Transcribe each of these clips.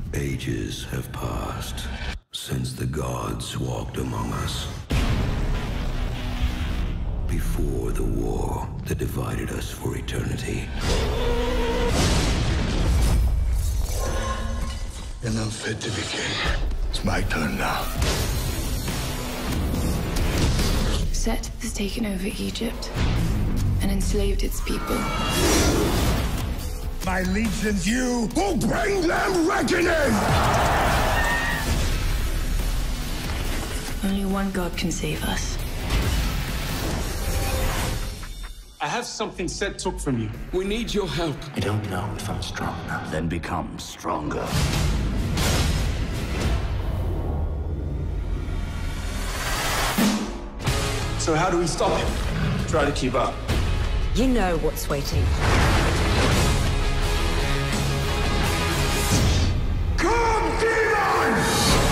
Ages have passed since the gods walked among us. Before the war that divided us for eternity. You're not fit to be king. It's my turn now. Set has taken over Egypt and enslaved its people. My legions, you will bring them reckoning! Only one God can save us. I have something Set took from you. We need your help. I don't know if I'm strong enough. Then become stronger. So how do we stop him? Try to keep up. You know what's waiting. Come, demons!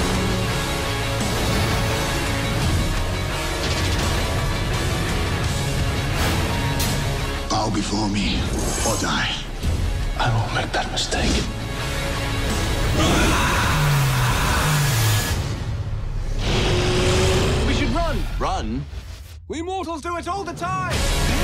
Bow before me or die. I won't make that mistake. We should run! Run? We mortals do it all the time!